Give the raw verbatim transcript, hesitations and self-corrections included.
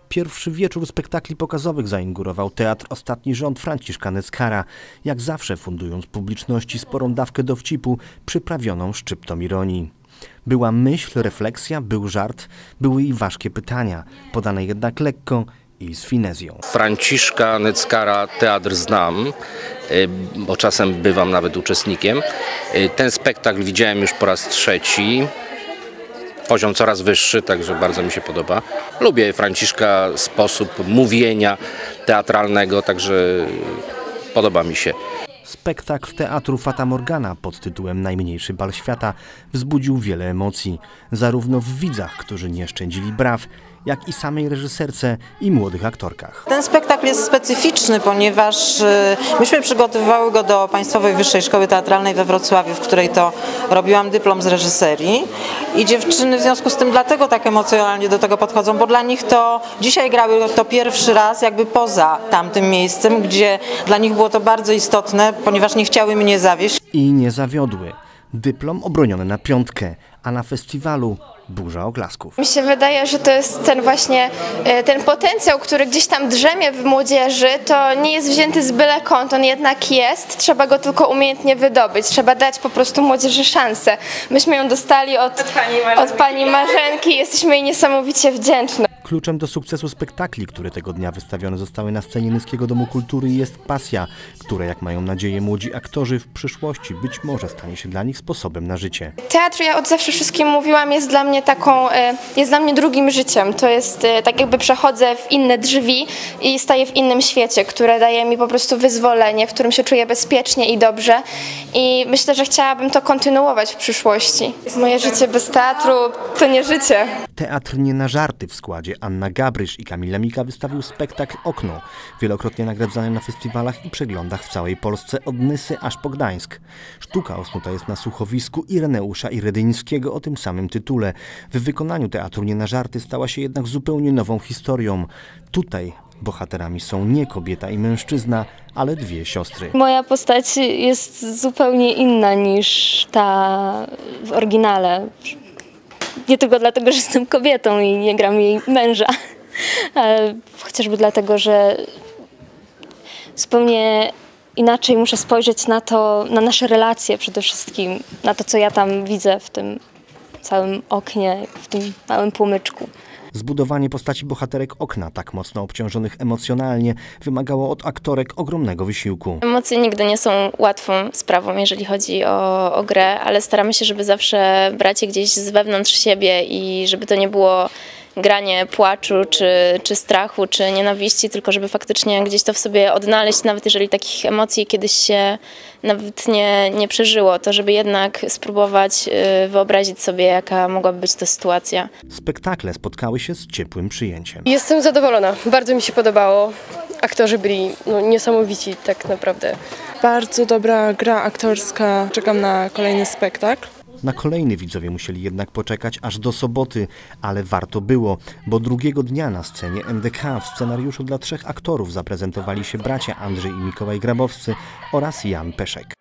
Pierwszy wieczór spektakli pokazowych zainaugurował Teatr Ostatni Rząd Franciszka Neckara, jak zawsze fundując publiczności sporą dawkę dowcipu przyprawioną szczyptą ironii. Była myśl, refleksja, był żart, były i ważkie pytania, podane jednak lekko i z finezją. Franciszka Neckara teatr znam, bo czasem bywam nawet uczestnikiem. Ten spektakl widziałem już po raz trzeci. Poziom coraz wyższy, także bardzo mi się podoba. Lubię Franciszka sposób mówienia teatralnego, także podoba mi się. Spektakl teatru Fata Morgana pod tytułem Najmniejszy bal świata wzbudził wiele emocji, zarówno w widzach, którzy nie szczędzili braw, jak i samej reżyserce i młodych aktorkach. Ten spektakl jest specyficzny, ponieważ myśmy przygotowywały go do Państwowej Wyższej Szkoły Teatralnej we Wrocławiu, w której to robiłam dyplom z reżyserii i dziewczyny w związku z tym dlatego tak emocjonalnie do tego podchodzą, bo dla nich to dzisiaj grały to pierwszy raz jakby poza tamtym miejscem, gdzie dla nich było to bardzo istotne, ponieważ nie chciały mnie zawieść. I nie zawiodły. Dyplom obroniony na piątkę, a na festiwalu burza oklasków. Mi się wydaje, że to jest ten właśnie ten potencjał, który gdzieś tam drzemie w młodzieży, to nie jest wzięty z byle kąt, on jednak jest, trzeba go tylko umiejętnie wydobyć, trzeba dać po prostu młodzieży szansę. Myśmy ją dostali od, od, pani, Marzenki. od pani Marzenki, jesteśmy jej niesamowicie wdzięczne. Kluczem do sukcesu spektakli, które tego dnia wystawione zostały na scenie Nyskiego Domu Kultury, jest pasja, która, jak mają nadzieję młodzi aktorzy, w przyszłości być może stanie się dla nich sposobem na życie. Teatr, ja od zawsze wszystkim mówiłam, jest dla mnie taką, jest dla mnie drugim życiem. To jest tak, jakby przechodzę w inne drzwi i staję w innym świecie, które daje mi po prostu wyzwolenie, w którym się czuję bezpiecznie i dobrze. I myślę, że chciałabym to kontynuować w przyszłości. Moje życie bez teatru to nie życie. Teatr nie na żarty w składzie Anna Gabrysz i Kamil Lemika wystawił spektakl Okno, wielokrotnie nagradzany na festiwalach i przeglądach w całej Polsce od Nysy aż po Gdańsk. Sztuka osnuta jest na słuchowisku Ireneusza Iredyńskiego o tym samym tytule. W wykonaniu teatru nie na żarty stała się jednak zupełnie nową historią. Tutaj bohaterami są nie kobieta i mężczyzna, ale dwie siostry. Moja postać jest zupełnie inna niż ta w oryginale. Nie tylko dlatego, że jestem kobietą i nie gram jej męża, ale chociażby dlatego, że zupełnie inaczej muszę spojrzeć na to, na nasze relacje przede wszystkim, na to, co ja tam widzę w tym całym oknie, w tym małym płomyczku. Zbudowanie postaci bohaterek Okna, tak mocno obciążonych emocjonalnie, wymagało od aktorek ogromnego wysiłku. Emocje nigdy nie są łatwą sprawą, jeżeli chodzi o, o grę, ale staramy się, żeby zawsze brać je gdzieś z wewnątrz siebie i żeby to nie było granie płaczu, czy, czy strachu, czy nienawiści, tylko żeby faktycznie gdzieś to w sobie odnaleźć, nawet jeżeli takich emocji kiedyś się nawet nie, nie przeżyło, to żeby jednak spróbować wyobrazić sobie, jaka mogłaby być to sytuacja. Spektakle spotkały się z ciepłym przyjęciem. Jestem zadowolona, bardzo mi się podobało. Aktorzy byli no, niesamowici tak naprawdę. Bardzo dobra gra aktorska, czekam na kolejny spektakl. Na kolejny widzowie musieli jednak poczekać aż do soboty, ale warto było, bo drugiego dnia na scenie N D K w scenariuszu dla trzech aktorów zaprezentowali się bracia Andrzej i Mikołaj Grabowscy oraz Jan Peszek.